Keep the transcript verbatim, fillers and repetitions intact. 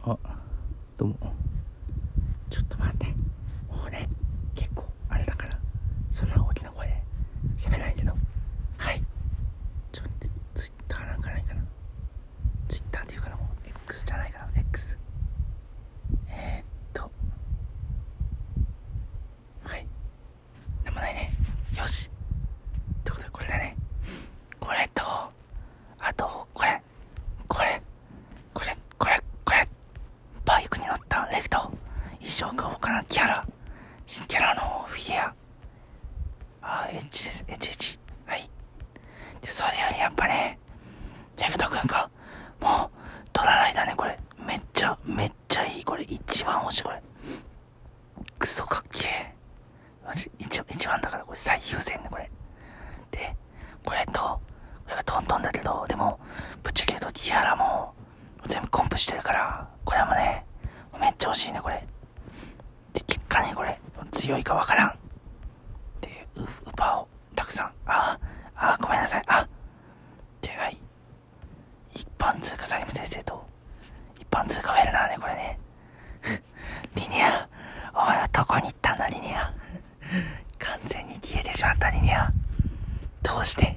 あ、どうも。ちょっと待って。もうね、結構あれだから、そんな大きな声で喋らないけど。はい。ちょっと待って、ツイッターなんかないかな。ツイッターっていうかな、もう X じゃないかな、X。えー、っと。はい。なんもないね。よし。ということで、これだね。これと、あと、これ。これ。これ、これ、これ。バイクに乗ったレフト。一生買おうかな、キャラ。新キャラのフィギュア。あー、H です、エイチエイチ。はい。で、それよりやっぱね、レフトくんが、もう、取らないだね、これ。めっちゃ、めっちゃいい。これ、一番欲しい、これ。クソかっけえ。マジ、一一番だから、これ最優先ね、これ。で、これと、これがトントンだけど、でも、ぶっちゃけ言うと、ティアラも、全部コンプしてるから、これもね、めっちゃ欲しいね、これ。で、結果ね、これ、強いかわからん。で、ウ、ウパをたくさん。ああ、あごめんなさい。あで、はい。一般通貨サリム先生と、一般通貨ウェルナーね、これね。リニア、お前はどこに行ったんだ、リニア。完全に消えてしまった、リニア。どうして